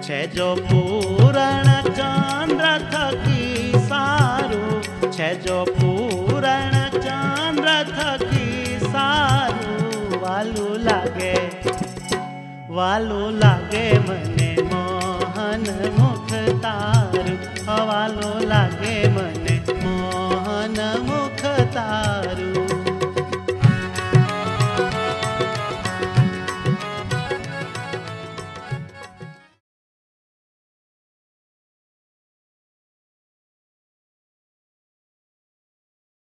छे जो पूरण चंद्र थकी सारू, छे जो पूरण चंद्र थकी सारू, वालू लागे मन।